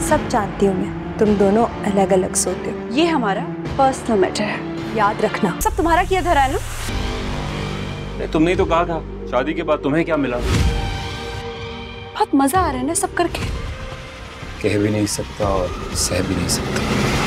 सब जानती हूँ मैं, तुम दोनों अलग अलग सोते हो। ये हमारा पर्सनल मैटर है, याद रखना। सब तुम्हारा किया धरा है ना। तुमने ही तो कहा था शादी के बाद तुम्हें क्या मिला। बहुत मजा आ रहा है ना सब करके। कह भी नहीं सकता और सह भी नहीं सकता।